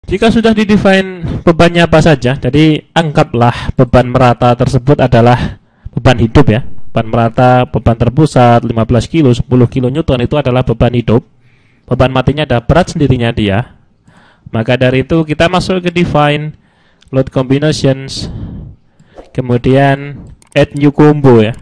Jika sudah di-define bebannya apa saja, jadi anggaplah beban merata tersebut adalah beban hidup ya. Beban merata, beban terpusat 15 kilo, 10 kilo Newton itu adalah beban hidup. Beban matinya ada berat sendirinya dia. Maka dari itu kita masuk ke define load combinations, kemudian add new combo ya.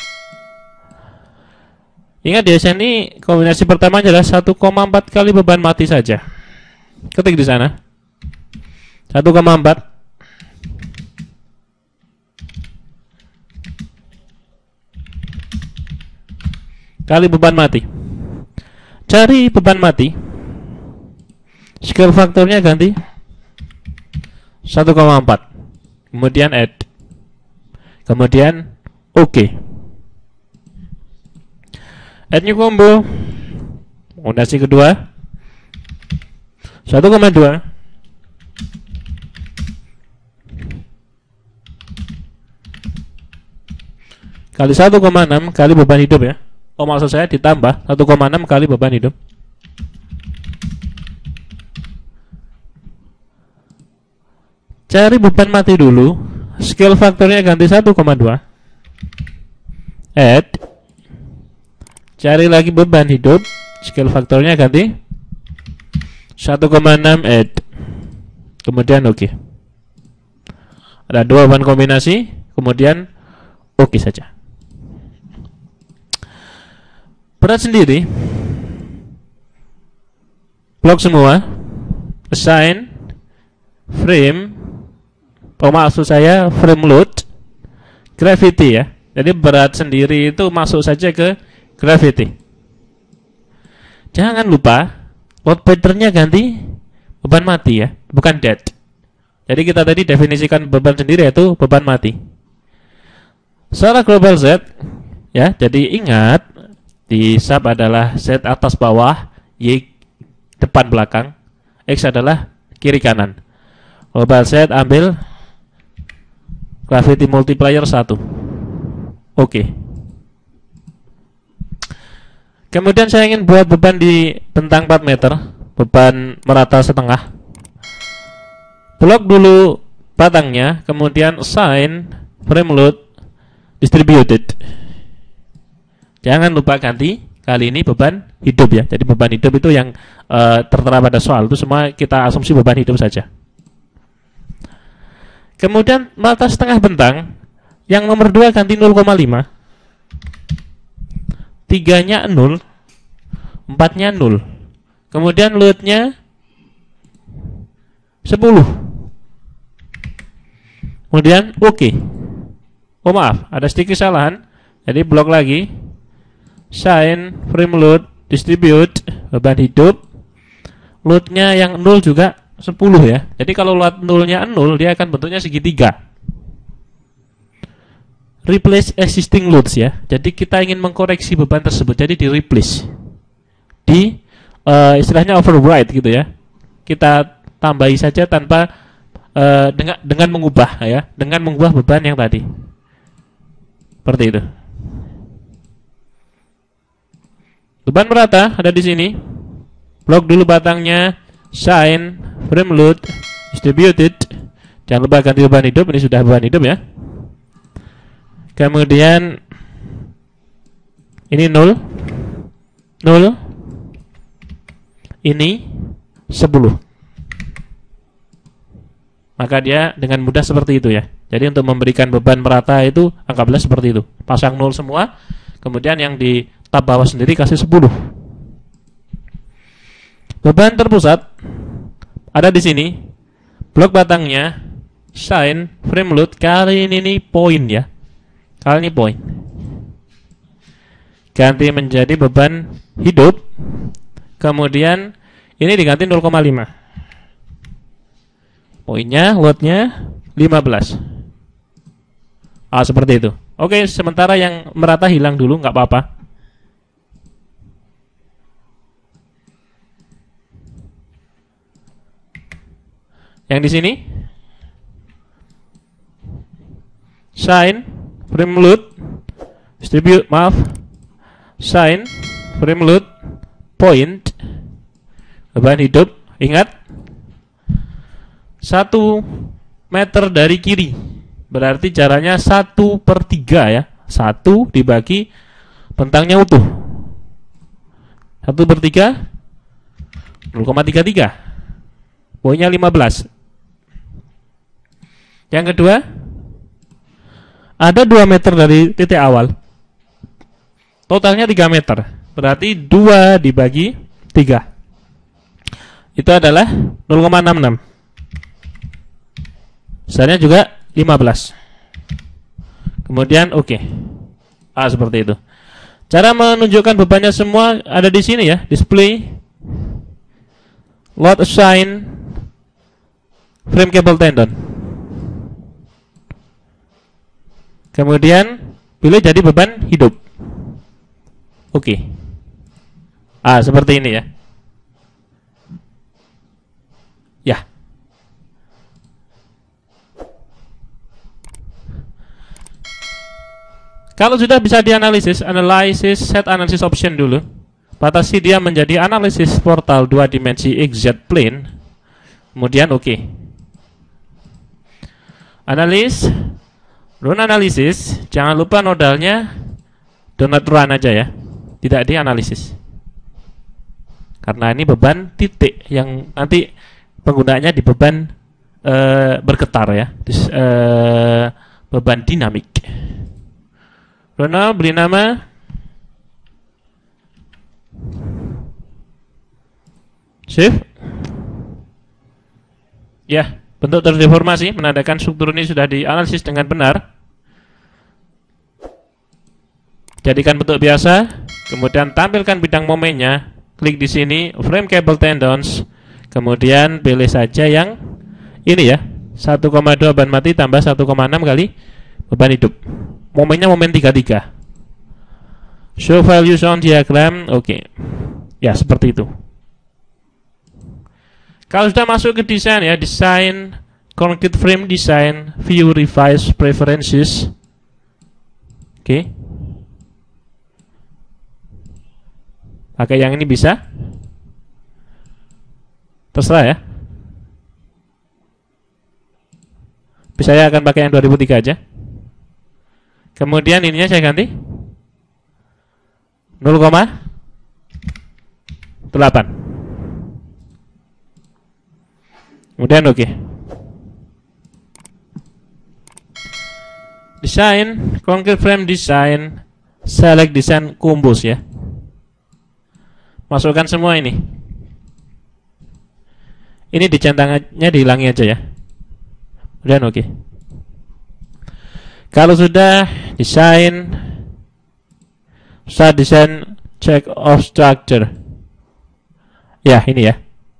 Ingat ya, ini kombinasi pertama adalah 1,4 kali beban mati saja. Ketik di sana 1,4 kali beban mati. Cari beban mati, scale faktornya ganti 1,4, kemudian add, kemudian OK. Add new combo, kombinasi kedua 1,2 kali 1,6 kali beban hidup ya. Oh, maksud saya ditambah 1,6 kali beban hidup. Cari beban mati dulu, scale faktornya ganti 1,2, add, cari lagi beban hidup, scale faktornya ganti 1,6, add, kemudian OK. Ada dua beban kombinasi, kemudian OK saja. Berat sendiri, blok semua, assign, frame, maksud saya frame load, gravity ya. Jadi berat sendiri itu masuk saja ke gravity. Jangan lupa load patternnya ganti beban mati ya, bukan dead. Jadi kita tadi definisikan beban sendiri yaitu beban mati. Secara global Z ya, jadi ingat di sub adalah Z atas bawah, Y depan belakang, X adalah kiri kanan. Global Z ambil gravity multiplier 1. Oke. Kemudian saya ingin buat beban di bentang 4 meter, beban merata setengah. Blok dulu batangnya, kemudian assign frame load distributed. Jangan lupa ganti kali ini beban hidup ya. Jadi beban hidup itu yang tertera pada soal itu semua kita asumsi beban hidup saja. Kemudian merata setengah bentang, yang nomor 2 ganti 0,5, 3-nya 0, 4-nya 0. Kemudian loadnya 10. Kemudian OK. Oh maaf, ada sedikit kesalahan. Jadi blok lagi, assign frame load distribute beban hidup, loadnya yang 0 juga 10 ya. Jadi kalau load 0-nya 0, dia akan bentuknya segitiga. Replace existing loads ya. Jadi kita ingin mengkoreksi beban tersebut, jadi di replace, di istilahnya override gitu ya. Kita tambahi saja tanpa dengan mengubah ya, dengan mengubah beban yang tadi. Seperti itu. Beban merata ada di sini. Blok dulu batangnya, assign frame load distributed. Jangan lupa ganti beban hidup, ini sudah beban hidup ya. Kemudian ini 0, 0, ini 10. Maka dia dengan mudah seperti itu ya. Jadi untuk memberikan beban merata itu anggaplah seperti itu. Pasang 0 semua, kemudian yang di tab bawah sendiri kasih 10. Beban terpusat ada di sini. Blok batangnya, assign frame load, kali ini poin ya. Kali ini poin. Ganti menjadi beban hidup. Kemudian ini diganti 0,5. Poinnya, loadnya 15. Seperti itu. Oke, sementara yang merata hilang dulu, nggak apa-apa. Yang di sini, assign frame load distribute, assign frame load point beban hidup. Ingat 1 meter dari kiri. Berarti jaraknya 1/3 ya. 1 dibagi bentangnya utuh. 1/3 0,33. Poinnya 15. Yang kedua, ada 2 meter dari titik awal. Totalnya 3 meter. Berarti 2 dibagi 3. Itu adalah 0,66. Besarnya juga 15. Kemudian oke. Seperti itu. Cara menunjukkan bebannya semua ada di sini ya. Display, load assign, frame cable tendon. Kemudian pilih jadi beban hidup. Oke. Seperti ini ya. Ya. Kalau sudah bisa dianalisis, analysis, set analysis option dulu. Batasi dia menjadi analisis portal 2 dimensi XZ plane. Kemudian oke. Analis, run analisis. Jangan lupa nodalnya donat run aja ya. Tidak dianalisis. Karena ini beban titik yang nanti penggunaannya di beban bergetar ya. Beban dinamik. Runa beri nama shift. Ya, bentuk terdeformasi menandakan struktur ini sudah dianalisis dengan benar. Jadikan bentuk biasa, kemudian tampilkan bidang momennya. Klik di sini frame cable tendons, kemudian pilih saja yang ini ya, 1,2 beban mati tambah 1,6 kali beban hidup. Momennya momen 33. Show values on diagram. Oke. Ya, seperti itu. Kalau sudah masuk ke desain ya, desain concrete frame design, view revise preferences. Oke. Pakai yang ini bisa. Terserah ya. Saya akan pakai yang 2003 aja. Kemudian ininya saya ganti 0,8. Kemudian oke. Desain, concrete frame design, select design combos ya. Masukkan semua ini. Ini dicentangnya dihilangi aja ya. Kemudian oke. Kalau sudah desain, start design check of structure. Ya, ini ya.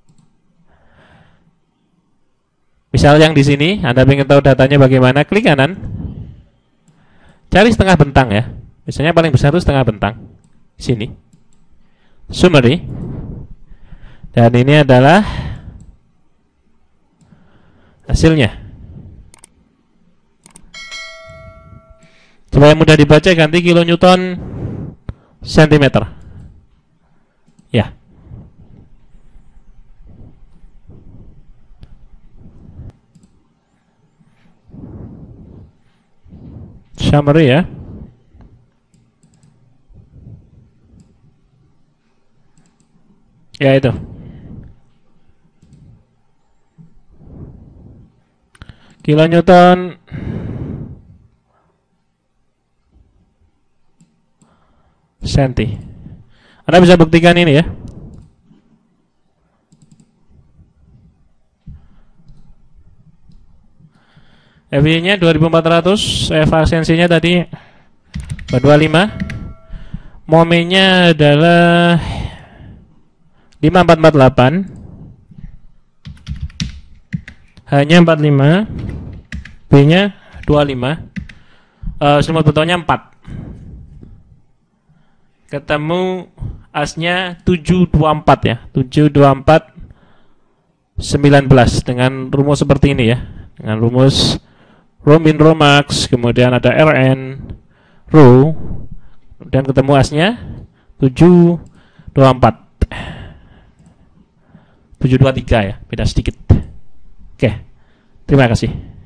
Misal yang di sini, Anda ingin tahu datanya bagaimana, klik kanan. Cari setengah bentang ya. Biasanya paling besar itu setengah bentang. Sini. Summary. Dan ini adalah hasilnya. Supaya mudah dibaca, ganti kilonewton sentimeter. Ya. Summary ya. Ya itu. Kilonewton senti. Anda bisa buktikan ini ya. FY-nya 2400, efisiensinya tadi 25. Momennya adalah 5448. Hanya 45. B-nya 25. Semua butuhnya 4. Ketemu asnya 724 ya. 724 19 dengan rumus seperti ini ya. Dengan rumus Rho min Rho max, kemudian ada Rn Rho, dan ketemu asnya 724 723 ya, beda sedikit. Oke. Terima kasih.